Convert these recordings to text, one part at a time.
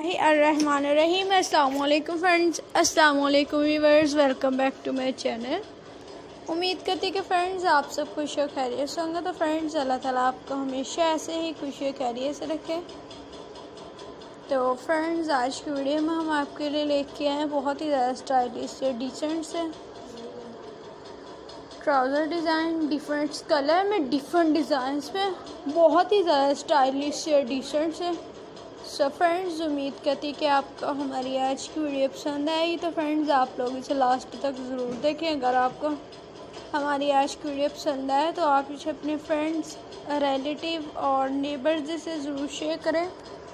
बिस्मिल्लाहिर्रहमानिर्रहीम। अस्सलाम वालेकुम फ्रेंड्स, अस्सलाम वालेकुम viewers, welcome back to my channel. उम्मीद करती कि फ्रेंड्स आप सब खुश और खैरियत से होंगे। तो फ्रेंड्स अल्लाह ताला आपको हमेशा ऐसे ही खुशी और खैरियत से रखे। तो फ्रेंड्स आज की वीडियो में हम आपके लिए लेके आए हैं बहुत ही ज़्यादा स्टाइलिश से डिसेंट से ट्राउज़र डिज़ाइन, डिफरेंट कलर में, डिफरेंट डिज़ाइंस में, बहुत ही ज़्यादा स्टाइलिश से डिसेंट से। सो फ्रेंड्स उम्मीद करती कि आपको हमारी आज की वीडियो पसंद आएगी। तो फ्रेंड्स आप लोग इसे लास्ट तक ज़रूर देखें। अगर आपको हमारी आज की वीडियो पसंद आए तो आप इसे अपने फ्रेंड्स, रिलेटिव और नेबर्स से ज़रूर शेयर करें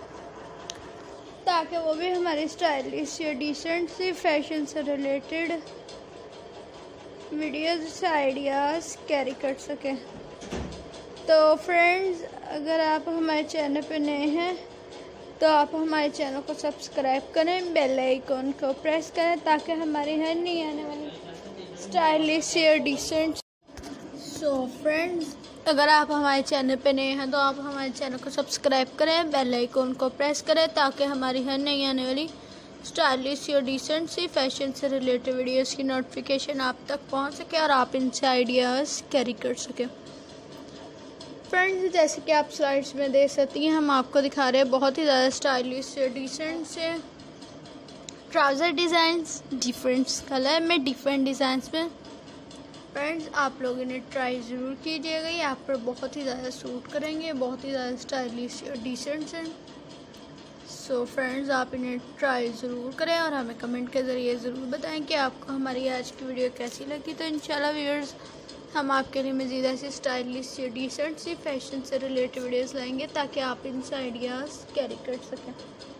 ताकि वो भी हमारी स्टाइलिश या डिसेंट सी फैशन से रिलेटेड वीडियोज़ से आइडियाज़ कैरी कर सकें। तो फ्रेंड्स अगर आप हमारे चैनल पर नए हैं तो आप हमारे चैनल को सब्सक्राइब करें, बेल आइकन को प्रेस करें ताकि हमारी हर नई आने वाली स्टाइलिश या डिसेंट। सो फ्रेंड्स अगर आप हमारे चैनल पे नए हैं तो आप हमारे चैनल को सब्सक्राइब करें, बेल आइकन को प्रेस करें ताकि हमारी हर नई आने वाली स्टाइलिश या डिसेंट सी फैशन से रिलेटेड वीडियोस की नोटिफिकेशन आप तक पहुंच सके और आप इनसे आइडियाज़ कैरी कर सकें। फ्रेंड्स जैसे कि आप स्लाइड्स में देख सकती हैं, हम आपको दिखा रहे हैं बहुत ही ज़्यादा स्टाइलिश से डिसेंट से ट्राउज़र डिज़ाइंस, डिफरेंट कलर में, डिफरेंट डिज़ाइंस में। फ्रेंड्स आप लोग इन्हें ट्राई ज़रूर कीजिएगा, ये आप पर बहुत ही ज़्यादा सूट करेंगे, बहुत ही ज़्यादा स्टाइलिश और डिसेंट से। सो फ्रेंड्स आप इन्हें ट्राई ज़रूर करें और हमें कमेंट के ज़रिए ज़रूर बताएं कि आपको हमारी आज की वीडियो कैसी लगी। तो इंशाल्लाह व्यूअर्स हम आपके लिए मज़ीद ऐसी स्टाइलिश सी डिसेंट सी फैशन से रिलेटेड वीडियोस लाएंगे ताकि आप इनसे आइडियाज़ कैरी कर सकें।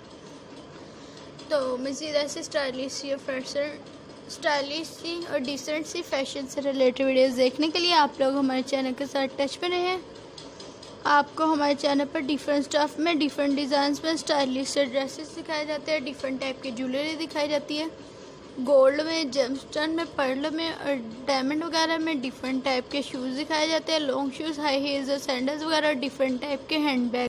तो मज़ीद ऐसी स्टाइलिश सी और डिसेंट सी फैशन से रिलेटेड वीडियोस देखने के लिए आप लोग हमारे चैनल के साथ टच में रहें। आपको हमारे चैनल पर डिफरेंट स्टफ में, डिफरेंट डिज़ाइंस में स्टाइलिश से ड्रेसेस दिखाए जाते हैं, डिफरेंट टाइप की ज्वेलरी दिखाई जाती है, गोल्ड में, जेमस्टोन में, पर्ल में और डायमंड वगैरह में। डिफरेंट टाइप के शूज़ दिखाए जाते हैं, लॉन्ग शूज़, हाई हील्स और सैंडल्स वगैरह, डिफरेंट टाइप के हैंड बैग